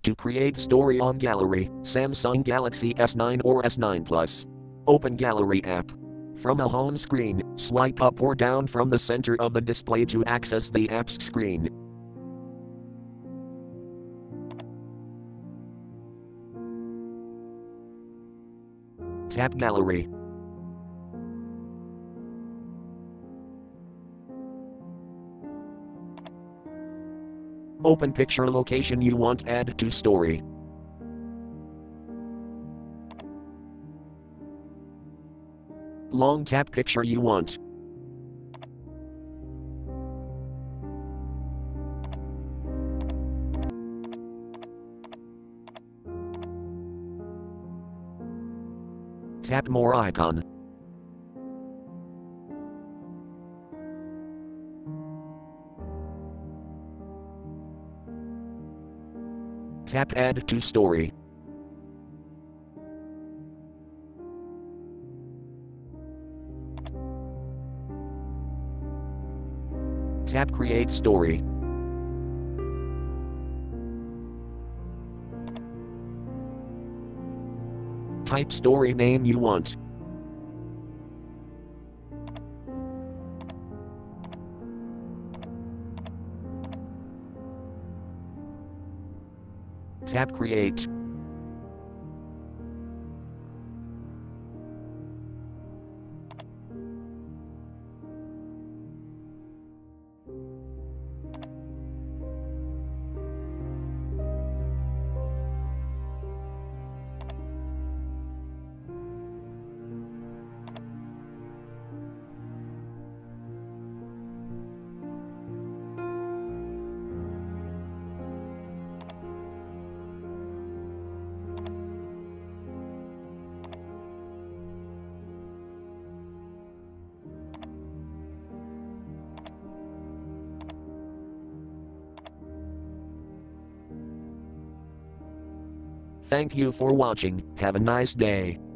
To create story on gallery, Samsung Galaxy S9 or S9 Plus. Open Gallery app. From a home screen, swipe up or down from the center of the display to access the app's screen. Tap Gallery. Open picture location you want add to story. Long tap picture you want. Tap more icon. Tap add to story. Tap create story. Type story name you want. Tap create. Thank you for watching. Have a nice day.